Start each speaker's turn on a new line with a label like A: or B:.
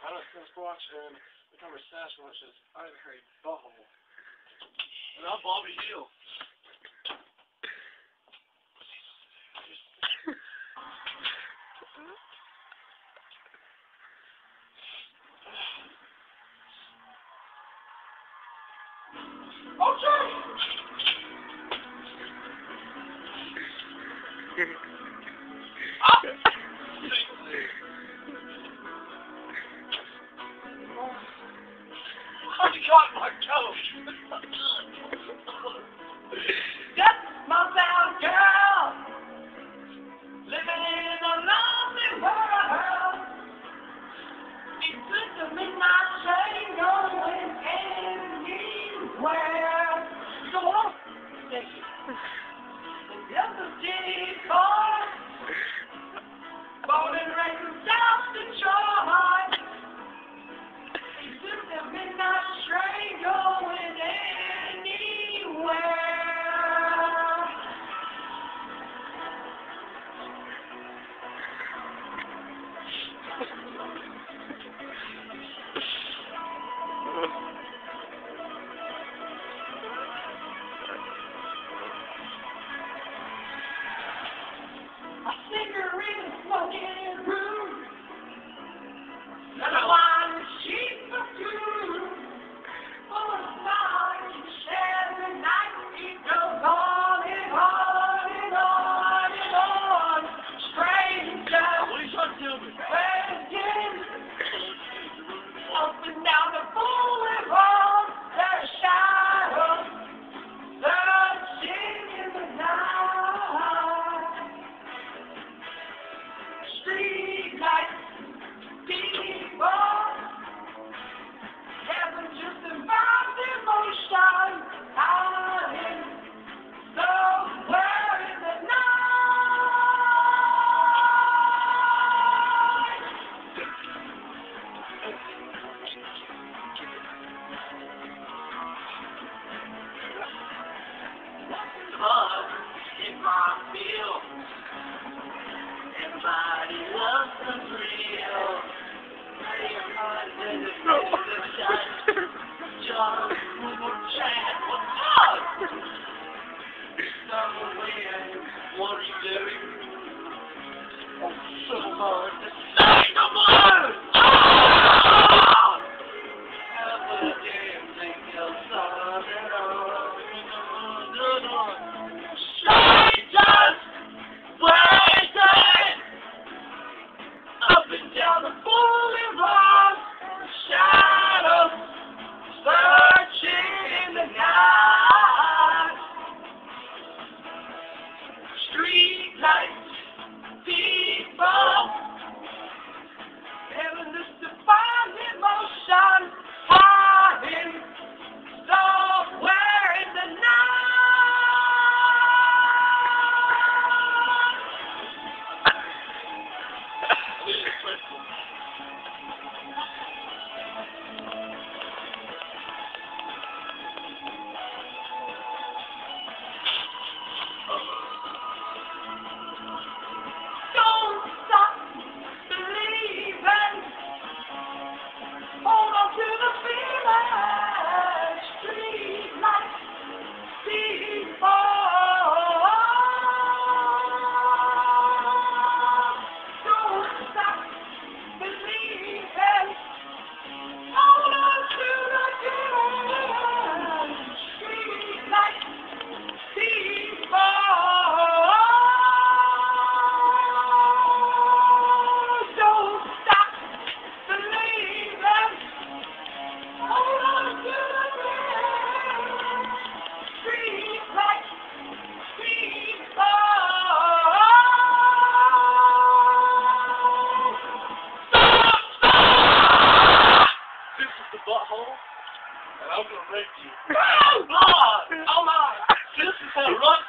A: I know Sasquatch and the cover Sasquatch is I hairy butthole. And I'm Bobby Hill. Oh, Jay! I got my coat. That's my bad girl, living in a lonely world. It's just a midnight train going anywhere. Go on. Just a city car, born and raised in South Detroit. It's just a midnight train going anywhere. A cigarette smoking room, and a wine sheet for two. Full of stars and shadowy night, it goes on and on and on and on. Strangers, what are you trying to tell me? Up and down the boulevard, there's shadows searching in the night. Street lights, people, heaven just invites emotion, hiding somewhere in the night. Love in my field. Everybody loves the thrill. John, Chad, what's up? What are you doing? Oh, someone, say the word! Have a damn thing else on and on. Strangers, waiting up and down the boulevard, shadows searching in the night. Street lights, people, heaven just defines emotion, hiding somewhere in the night. Don't stop believing. Hold on to the feeling. Street lights, people. Don't stop believing. Hold on to the feeling. Street lights, people. Don't stop believing. Hold on to the feeling. Street lights, people. This is the butthole, and I'm gonna rape you. Oh, God! Oh, my! This is how rock